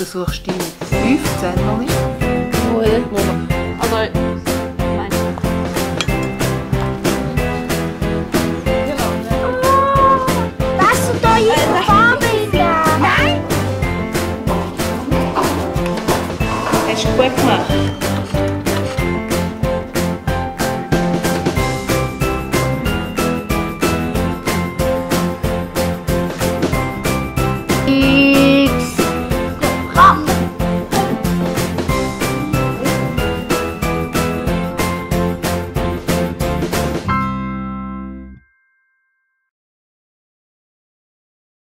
versuchst du die 15 noch nicht? Wohl. Also, nein. Was sind eure Vorbilder? Nein! Hast du gut gemacht?